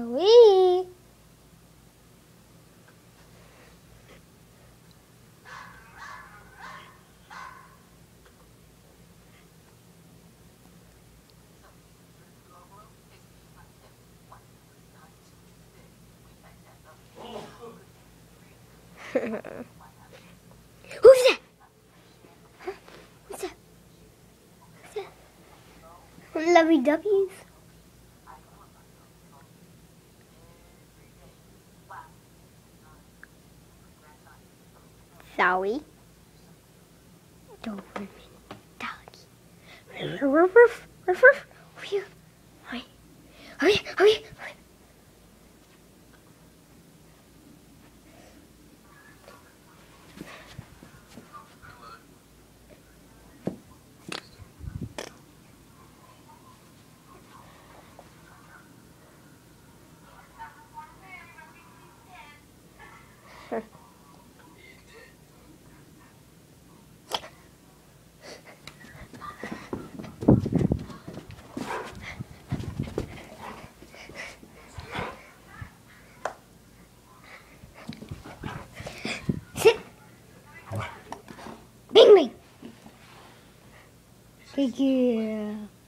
Zoe. Who's that? Huh? What's that? What's that? Lovey dovey's. Zoe. Doberman doggy. Ruff, ruff, ruff, ruff. Hurry, hurry, hurry. Sit. Bing, bing. Good girl.